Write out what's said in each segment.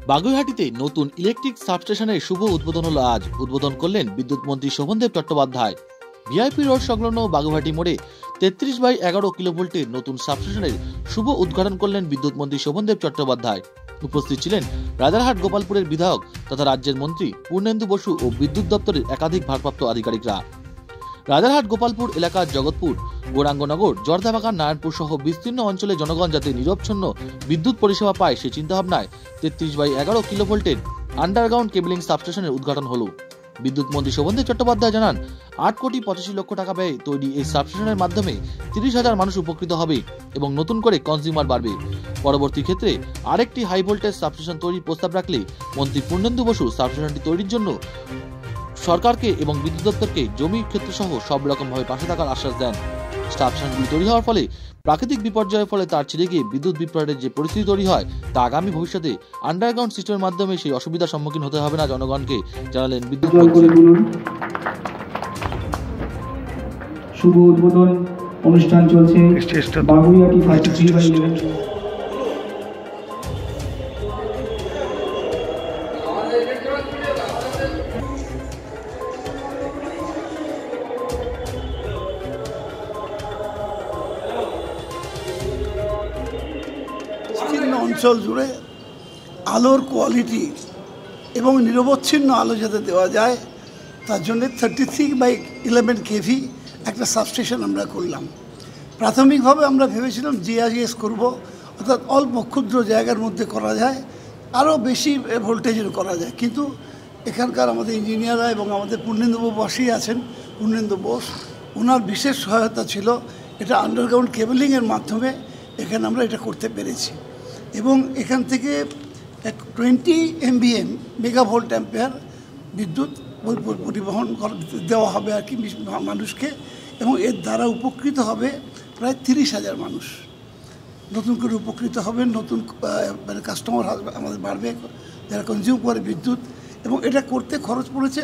বাগুইহাটিতে নতুন ইলেকট্রিক সাবস্টেশনের শুভ উদ্বোধন হলো আজ। উদ্বোধন করলেন বিদ্যুৎ মন্ত্রী শোভনদেব চট্টোপাধ্যায়। ভিআইপি রোড সংলগ্ন বাগুইহাটি মোড়ে 33/11 কিলোভোল্টের নতুন সাবস্টেশনের শুভ উদ্ঘাটন করলেন বিদ্যুৎ মন্ত্রী শোভনদেব চট্টোপাধ্যায়। উপস্থিত ছিলেন রাজারহাট গোপালপুরের বিধায়ক তথা রাজ্যের মন্ত্রী পূর্ণেন্দু বসু ও বিদ্যুৎ দপ্তরের একাধিক ভারপ্রাপ্ত আধিকারিকরা। রাজারহাট গোপালপুর এলাকার জগৎপুর, গৌরাঙ্গনগর, জর্দাবাগান, নারায়ণপুর সহ বিস্তীর্ণ অঞ্চলে জনগণ যাতে নিরবচ্ছিন্ন বিদ্যুৎ পরিষেবা পায় সে চিন্তাভাবনায় 33/11 কিলোভোল্টের আন্ডারগ্রাউন্ড কেবলিং সাবস্টেশনের উদ্ঘাটন হলো। বিদ্যুৎ মন্ত্রী শোভনদেব চট্টোপাধ্যায় জানান, 8,85,00,000 টাকা ব্যয়ে তৈরি এই সাবস্টেশনের মাধ্যমে 30,000 মানুষ উপকৃত হবে এবং নতুন করে কনজিউমার বাড়বে। পরবর্তী ক্ষেত্রে আরেকটি হাই ভোল্টেজ সাবস্টেশন তৈরির প্রস্তাব রাখলে মন্ত্রী পূর্ণেন্দু বসু সাবস্টেশনটি তৈরির জন্য সরকারকে এবং বিদ্যুৎ দপ্তরকে জমি ক্ষেত্র সহ সব রকম ভাবে পাশে থাকার আশ্বাস দেন। সাবস্টেশনগুলি তৈরি হওয়ার ফলে প্রাকৃতিক বিপর্যয়ের ফলে তার ছিঁড়ে গিয়ে বিদ্যুৎ বিভ্রাটের যে পরিস্থিতি তৈরি হয় তা আগামী ভবিষ্যতে আন্ডারগ্রাউন্ড সিস্টেমের মাধ্যমে সেই অসুবিধার সম্মুখীন হতে হবে না জনগণকে, জানালেন বিদ্যুৎ মন্ত্রী। শুভ উদ্বোধন অনুষ্ঠান চলছে বাগুইহাটি 33/11। অঞ্চল জুড়ে আলোর কোয়ালিটি এবং নিরবচ্ছিন্ন আলো যাতে দেওয়া যায় তার জন্য 33/11 কেভি একটা সাবস্টেশন আমরা করলাম। প্রাথমিকভাবে আমরা ভেবেছিলাম জিআইএস করব, অর্থাৎ অল্প ক্ষুদ্র জায়গার মধ্যে করা যায়, আরও বেশি ভোল্টেজের করা যায়, কিন্তু এখানকার আমাদের ইঞ্জিনিয়াররা এবং আমাদের পূর্ণেন্দু বসেই আছেন, পূর্ণেন্দু বোস, ওনার বিশেষ সহায়তা ছিল। এটা আন্ডারগ্রাউন্ড কেবলিংয়ের মাধ্যমে এখানে আমরা এটা করতে পেরেছি এবং এখান থেকে 20 MVA মেগাভোল্ট অ্যাম্পিয়ার বিদ্যুৎ পরিবহন দেওয়া হবে আর কি মানুষকে, এবং এর দ্বারা উপকৃত হবে প্রায় 30,000 মানুষ। নতুন করে উপকৃত হবেন, নতুন মানে কাস্টমার আমাদের বাড়বে যারা কনজিউম করে বিদ্যুৎ, এবং এটা করতে খরচ পড়েছে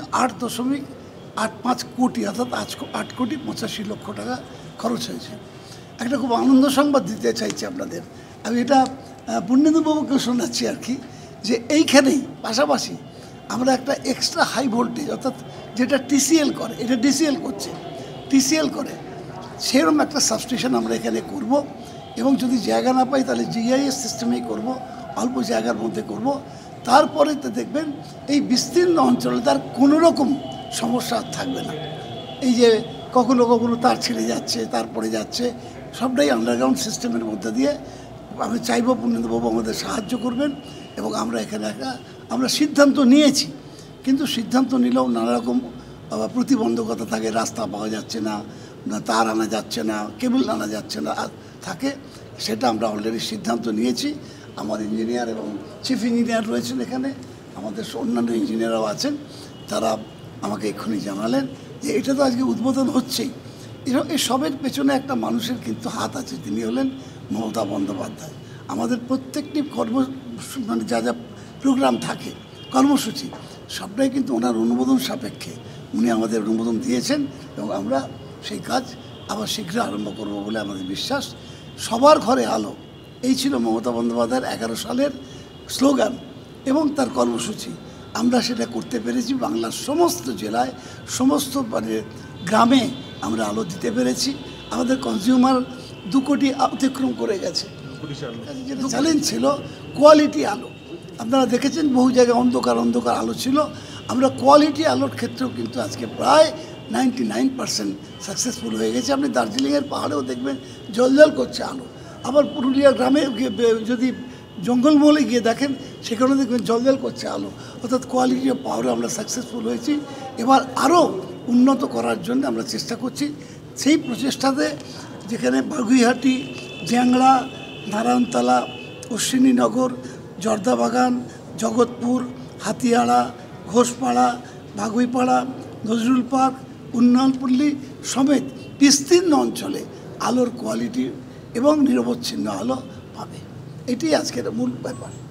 8.85 কোটি, অর্থাৎ 8,85,00,000 টাকা খরচ হয়েছে। একটা খুব আনন্দ সংবাদ দিতে চাইছি আপনাদের, আমি এটা পূর্ণেন্দুবাবুকে শোনাচ্ছি আর কি, যে এইখানেই পাশাপাশি আমরা একটা এক্সট্রা হাই ভোল্টেজ, অর্থাৎ যেটা টিসিএল করে, এটা ডিসিএল করছে, টিসিএল করে, সেরকম একটা সাবস্টেশন আমরা এখানে করব, এবং যদি জায়গা না পাই তাহলে জিআইএস সিস্টেমেই করব, অল্প জায়গার মধ্যে করব। তারপরে তো দেখবেন এই বিস্তীর্ণ অঞ্চলে তার কোনো রকম সমস্যা থাকবে না। এই যে কখনো কখনো তার ছিঁড়ে যাচ্ছে, তারপরে যাচ্ছে, সবটাই আন্ডারগ্রাউন্ড সিস্টেমের মধ্যে দিয়ে আমি চাইব পূর্ণেন্দুবাবু আমাদের সাহায্য করবেন। এবং আমরা এখানে আমরা সিদ্ধান্ত নিয়েছি, কিন্তু সিদ্ধান্ত নিলেও নানা রকম প্রতিবন্ধকতা থাকে, রাস্তা পাওয়া যাচ্ছে না, তার আনা যাচ্ছে না, কেবল আনা যাচ্ছে না থাকে, সেটা আমরা অলরেডি সিদ্ধান্ত নিয়েছি। আমার ইঞ্জিনিয়ার এবং চিফ ইঞ্জিনিয়ার রয়েছেন এখানে, আমাদের অন্যান্য ইঞ্জিনিয়াররাও আছেন, তারা আমাকে এক্ষুনি জানালেন যে এটা তো আজকে উদ্বোধন হচ্ছেই, এই সবের পেছনে একটা মানুষের কিন্তু হাত আছে, তিনি হলেন মমতা বন্দ্যোপাধ্যায়। আমাদের প্রত্যেকটি মানে যা যা প্রোগ্রাম থাকে, কর্মসূচি, সবটাই কিন্তু ওনার অনুমোদন সাপেক্ষে উনি আমাদের অনুমোদন দিয়েছেন, এবং আমরা সেই কাজ আবার শীঘ্র আরম্ভ করব বলে আমাদের বিশ্বাস। সবার ঘরে আলো, এই ছিল মমতা বন্দ্যোপাধ্যায়ের 11 সালের স্লোগান এবং তার কর্মসূচি। আমরা সেটা করতে পেরেছি, বাংলার সমস্ত জেলায়, সমস্ত মানে গ্রামে আমরা আলো দিতে পেরেছি। আমাদের কনজিউমার 2 কোটি অতিক্রম করে গেছে। যেটা চ্যালেঞ্জ ছিল কোয়ালিটি আলো, আপনারা দেখেছেন বহু জায়গায় অন্ধকার আলো ছিল, আমরা কোয়ালিটি আলোর ক্ষেত্রেও কিন্তু আজকে প্রায় 99% সাকসেসফুল হয়ে গেছে। আপনি দার্জিলিংয়ের পাহাড়েও দেখবেন জ্বলজ্বল করছে আলো, আবার পুরুলিয়া গ্রামে যদি জঙ্গলমহলে গিয়ে দেখেন সেখানে দেখবেন জ্বলজ্বল করছে আলো, অর্থাৎ কোয়ালিটি অফ পাওয়ারে আমরা সাকসেসফুল হয়েছি। এবার আরও উন্নত করার জন্য আমরা চেষ্টা করছি। সেই প্রচেষ্টাতে যেখানে বাগুইহাটি, জ্যাংড়া, নারায়ণতলা, অশ্বিনীনগর, জর্দাবাগান, জগৎপুর, হাতিয়াড়া, ঘোষপাড়া, বাগুইপাড়া, নজরুল পার্ক, উন্নয়নপল্লী সমেত বিস্তীর্ণ অঞ্চলে আলোর কোয়ালিটি এবং নিরবচ্ছিন্ন আলো পাবে, এটাই আজকের মূল ব্যাপার।